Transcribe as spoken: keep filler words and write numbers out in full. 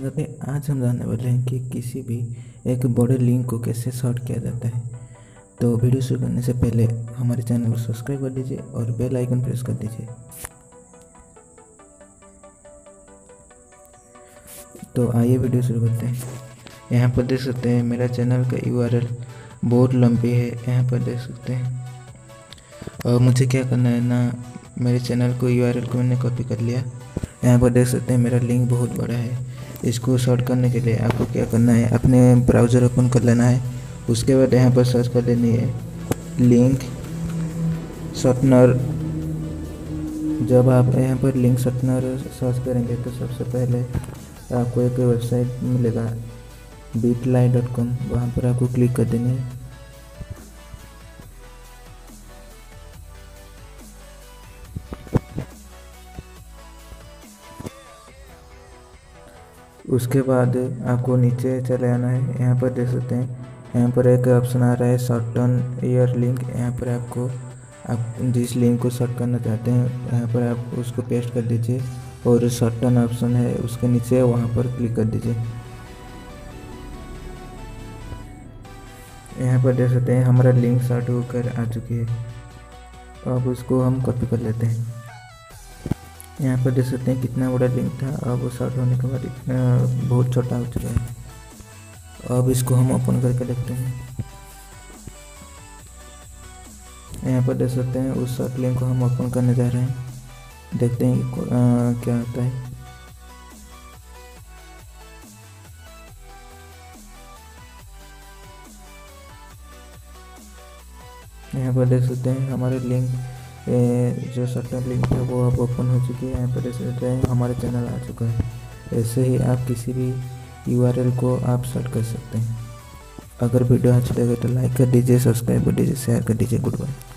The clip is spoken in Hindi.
स्वागत है। आज हम जानने वाले हैं कि किसी भी एक बड़े लिंक को कैसे शॉर्ट किया जाता है। तो वीडियो शुरू करने से पहले हमारे चैनल को सब्सक्राइब कर दीजिए और बेल आइकन प्रेस कर दीजिए। तो आइए वीडियो शुरू करते हैं। यहाँ पर देख सकते हैं मेरा चैनल का यू आर एल बहुत लंबी है, यहाँ पर देख सकते हैं। और मुझे क्या करना है ना, मेरे चैनल को यू आर एल को मैंने कॉपी कर लिया। यहाँ पर देख सकते हैं मेरा लिंक बहुत बड़ा है। इसको शॉर्ट करने के लिए आपको क्या करना है, अपने ब्राउज़र ओपन कर लेना है। उसके बाद यहाँ पर सर्च कर लेनी है लिंक शॉर्टनर। जब आप यहाँ पर लिंक शॉर्टनर सर्च करेंगे तो सबसे पहले आपको एक वेबसाइट मिलेगा बीटलाई डॉट कॉम, वहाँ पर आपको क्लिक कर देनी है। उसके बाद आपको नीचे चले आना है। यहाँ पर देख सकते हैं, यहाँ पर एक ऑप्शन आ रहा है शॉर्टन योर लिंक। यहाँ पर आपको आप जिस लिंक को शॉर्ट करना चाहते हैं यहाँ पर आप उसको पेस्ट कर दीजिए और शॉर्टन ऑप्शन है उसके नीचे वहाँ पर क्लिक कर दीजिए। यहाँ पर देख सकते हैं हमारा लिंक शॉर्ट होकर आ चुकी है। अब उसको हम कॉपी कर लेते हैं। यहाँ पर देख सकते हैं कितना बड़ा लिंक था, अब वो शॉर्ट होने के बाद इतना बहुत छोटा हो चुका है। अब इसको हम ओपन करके देखते हैं। यहाँ पर देख सकते हैं उस शॉर्ट लिंक को हम ओपन करने जा रहे हैं। देखते हैं आ, क्या होता है। यहाँ पर देख सकते हैं हमारे लिंक जो शॉर्टन लिंक है वो अब ओपन हो चुकी है। यहाँ पर देख सकते हैं हमारा चैनल आ चुका है। ऐसे ही आप किसी भी यू आर एल को आप शॉर्ट कर सकते हैं। अगर वीडियो अच्छी लगे तो लाइक कर दीजिए, सब्सक्राइब कर दीजिए, शेयर कर दीजिए। Good bye.